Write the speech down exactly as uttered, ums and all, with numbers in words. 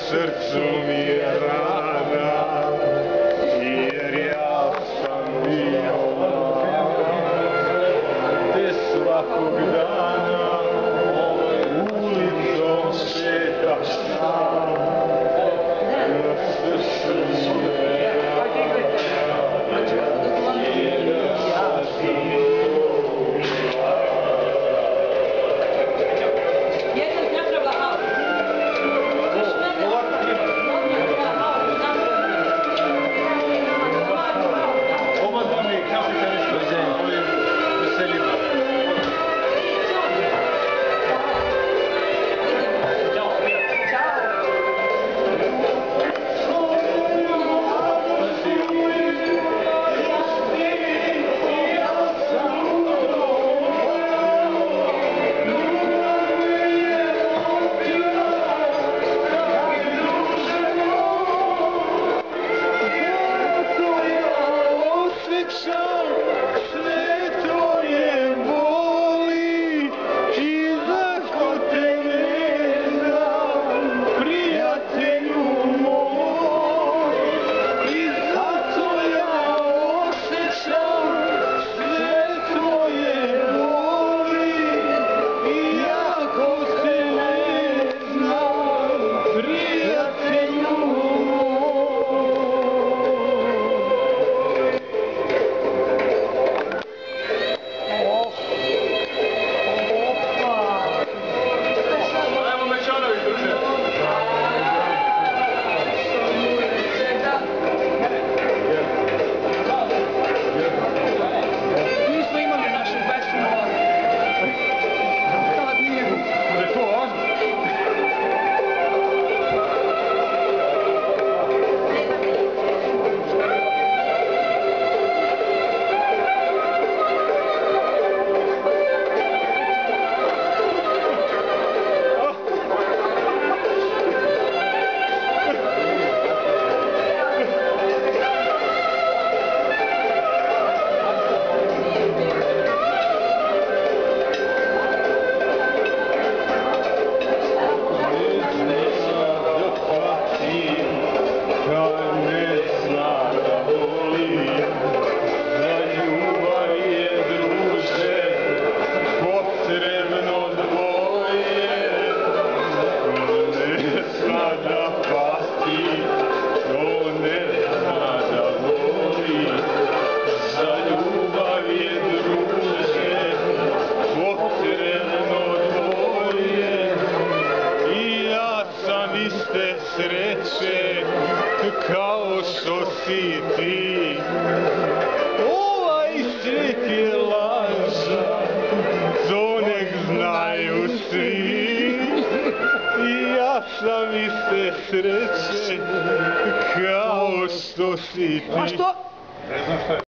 srcu mi je rana, jer ja sam bio te svakog dana ulicom šetaš sam, na srcu mi je rana, jer ja sam iste sreće kao što si ti. Ovaj svijet je laža, to nek znaju svi. I ja sam iste sreće kao što si ti. A što?